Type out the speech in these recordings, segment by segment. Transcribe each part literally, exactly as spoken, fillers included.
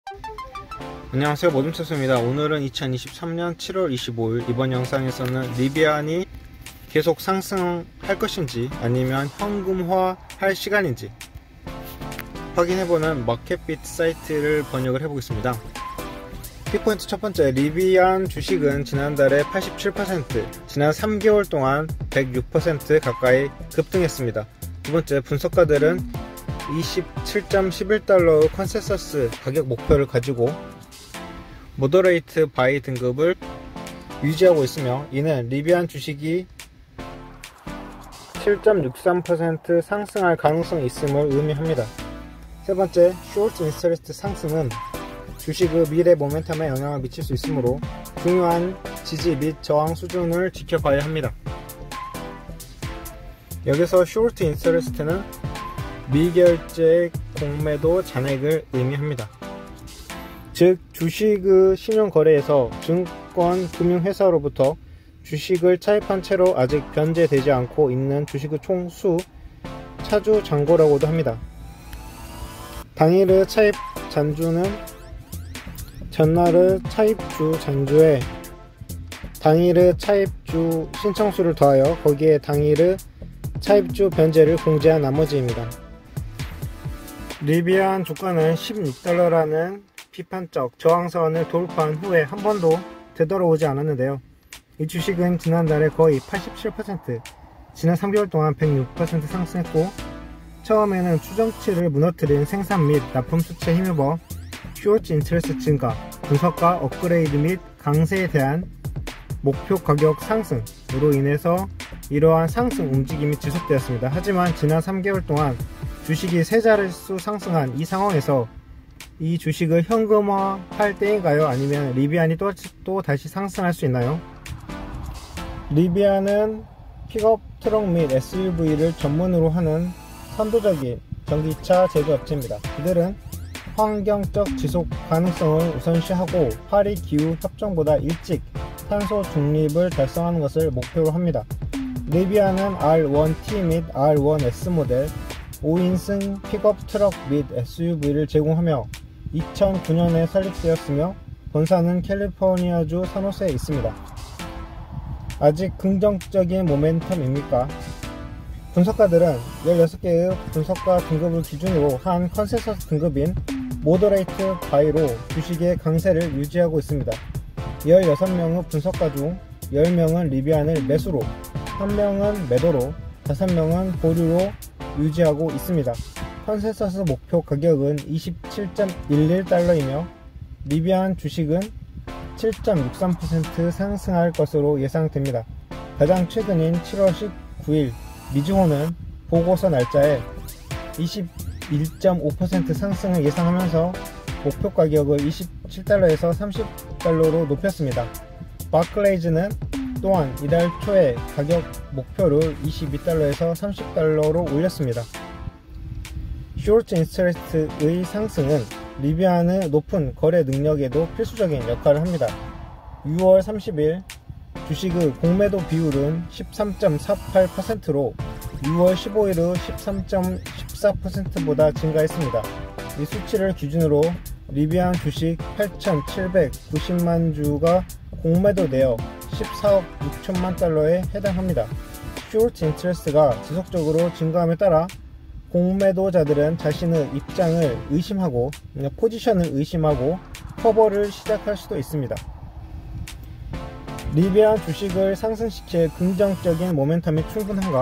안녕하세요, 모둠체스입니다. 오늘은 이천이십삼년 칠월 이십오일 이번 영상에서는 리비안이 계속 상승할 것인지 아니면 현금화 할 시간인지 확인해보는 마켓비트 사이트를 번역을 해보겠습니다. 키포인트 첫 번째, 리비안 주식은 지난달에 팔십칠 퍼센트, 지난 삼 개월 동안 백육 퍼센트 가까이 급등했습니다. 두 번째, 분석가들은 이십칠 점 일일 달러 컨센서스 가격 목표를 가지고 모더레이트 바이 등급을 유지하고 있으며, 이는 리비안 주식이 칠 점 육삼 퍼센트 상승할 가능성이 있음을 의미합니다. 세 번째, 쇼트 인터레스트 상승은 주식의 미래 모멘텀에 영향을 미칠 수 있으므로 중요한 지지 및 저항 수준을 지켜봐야 합니다. 여기서 쇼트 인터레스트는 미결제 공매도 잔액을 의미합니다. 즉, 주식의 신용거래에서 증권금융회사로부터 주식을 차입한 채로 아직 변제되지 않고 있는 주식의 총수, 차주 잔고라고도 합니다. 당일의 차입 잔주는 전날의 차입주 잔주에 당일의 차입주 신청수를 더하여 거기에 당일의 차입주 변제를 공제한 나머지입니다. 리비안 주가는 십육 달러라는 비판적 저항선을 돌파한 후에 한 번도 되돌아오지 않았는데요. 이 주식은 지난달에 거의 팔십칠 퍼센트, 지난 삼 개월 동안 백육 퍼센트 상승했고, 처음에는 추정치를 무너뜨린 생산 및 납품 수치에 힘입어 쇼트 인터레스트 증가, 분석가 업그레이드 및 강세에 대한 목표 가격 상승으로 인해서 이러한 상승 움직임이 지속되었습니다. 하지만 지난 삼 개월 동안 주식이 세 자릿수 상승한 이 상황에서 이 주식을 현금화 할 때인가요? 아니면 리비안이 또, 또 다시 상승할 수 있나요? 리비안은 픽업 트럭 및 에스유브이를 전문으로 하는 선도적인 전기차 제조업체입니다. 이들은 환경적 지속 가능성을 우선시하고 파리 기후 협정보다 일찍 탄소 중립을 달성하는 것을 목표로 합니다. 리비안은 알 원 티 및 알 원 에스 모델 오 인승 픽업 트럭 및 에스유브이를 제공하며 이천구년에 설립되었으며 본사는 캘리포니아주 산호세에 있습니다. 아직 긍정적인 모멘텀입니까? 분석가들은 열여섯 개의 분석가 등급을 기준으로 한 컨센서스 등급인 모더레이트 바이로 주식의 강세를 유지하고 있습니다. 열여섯 명의 분석가 중 십 명은 리비안을 매수로, 한 명은 매도로, 다섯 명은 보류로 유지하고 있습니다. 컨센서스 목표 가격은 이십칠 점 일일 달러이며 리비안 주식은 칠 점 육삼 퍼센트 상승할 것으로 예상됩니다. 가장 최근인 칠월 십구일 미즈호는 보고서 날짜에 이십일 점 오 퍼센트 상승을 예상하면서 목표 가격을 이십칠 달러에서 삼십 달러로 높였습니다. 바클레이즈는 또한 이달 초에 가격 목표를 이십이 달러에서 삼십 달러로 올렸습니다. 쇼트 인터레스트의 상승은 리비안의 높은 거래 능력에도 필수적인 역할을 합니다. 유월 삼십일 주식의 공매도 비율은 십삼 점 사팔 퍼센트로 유월 십오일의 십삼 점 일사 퍼센트보다 증가했습니다. 이 수치를 기준으로 리비안 주식 팔천칠백구십만 주가 공매도되어 십사억 육천만 달러에 해당합니다. 쇼트 인터레스트가 지속적으로 증가함에 따라 공매도자들은 자신의 입장을 의심하고 포지션을 의심하고 커버를 시작할 수도 있습니다. 리비안 주식을 상승시킬 긍정적인 모멘텀이 충분한가?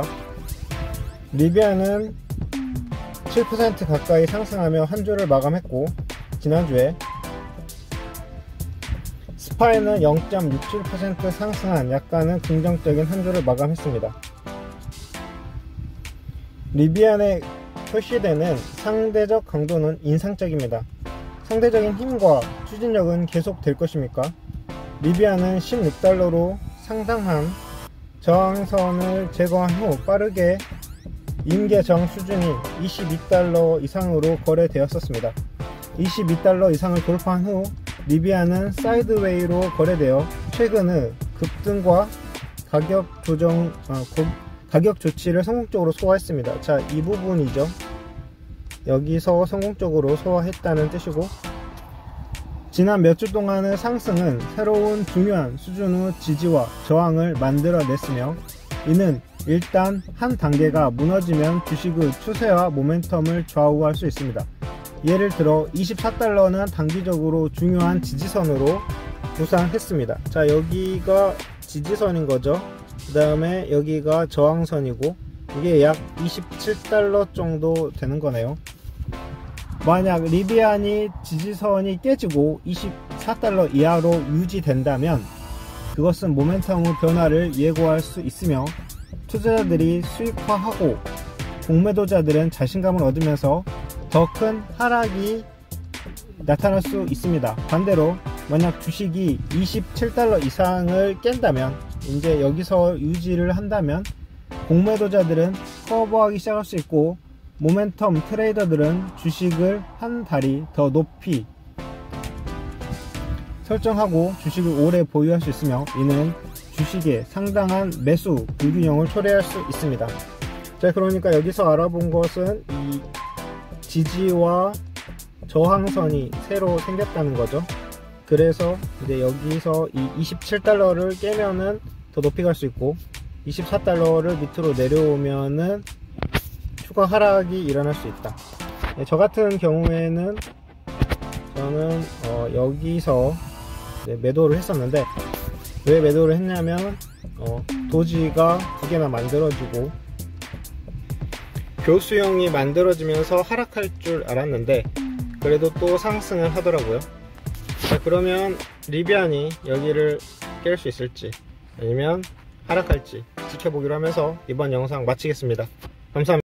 리비안은 칠 퍼센트 가까이 상승하며 한 주를 마감했고, 지난주에 스파이는 영 점 육칠 퍼센트 상승한 약간은 긍정적인 한 주를 마감했습니다. 리비안에 표시되는 상대적 강도는 인상적입니다. 상대적인 힘과 추진력은 계속 될 것입니까? 리비안은 십육 달러로 상당한 저항선을 제거한 후 빠르게 임계정 수준인 이십이 달러 이상으로 거래되었었습니다. 이십이 달러 이상을 돌파한 후 리비안은 사이드웨이로 거래되어 최근의 급등과 가격 조정, 아, 고, 가격 조치를 성공적으로 소화했습니다. 자, 이 부분이죠. 여기서 성공적으로 소화했다는 뜻이고, 지난 몇 주 동안의 상승은 새로운 중요한 수준의 지지와 저항을 만들어냈으며, 이는 일단 한 단계가 무너지면 주식의 추세와 모멘텀을 좌우할 수 있습니다. 예를 들어 이십사 달러는 단기적으로 중요한 지지선으로 부상했습니다. 자, 여기가 지지선인 거죠. 그 다음에 여기가 저항선이고, 이게 약 이십칠 달러 정도 되는 거네요. 만약 리비안이 지지선이 깨지고 이십사 달러 이하로 유지된다면 그것은 모멘텀의 변화를 예고할 수 있으며, 투자자들이 수익화하고 공매도자들은 자신감을 얻으면서 더 큰 하락이 나타날 수 있습니다. 반대로 만약 주식이 이십칠 달러 이상을 깬다면, 이제 여기서 유지를 한다면 공매도자들은 커버하기 시작할 수 있고, 모멘텀 트레이더들은 주식을 한 다리 더 높이 설정하고 주식을 오래 보유할 수 있으며, 이는 주식에 상당한 매수 불균형을 초래할 수 있습니다. 자, 그러니까 여기서 알아본 것은 이 지지와 저항선이 새로 생겼다는 거죠. 그래서 이제 여기서 이 이십칠 달러를 깨면은 더 높이 갈 수 있고, 이십사 달러를 밑으로 내려오면은 추가 하락이 일어날 수 있다. 네, 저 같은 경우에는 저는 어 여기서 네, 매도를 했었는데, 왜 매도를 했냐면 어 도지가 두 개나 만들어지고 교수형이 만들어지면서 하락할 줄 알았는데 그래도 또 상승을 하더라고요. 자, 그러면 리비안이 여기를 깰 수 있을지 아니면 하락할지 지켜보기로 하면서 이번 영상 마치겠습니다. 감사합니다.